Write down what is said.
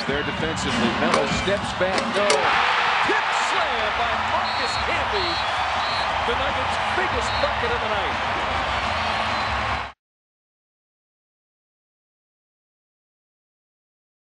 there defensively. Melo steps back, no. Tip slam by Camby. The Nuggets' biggest bucket of the night.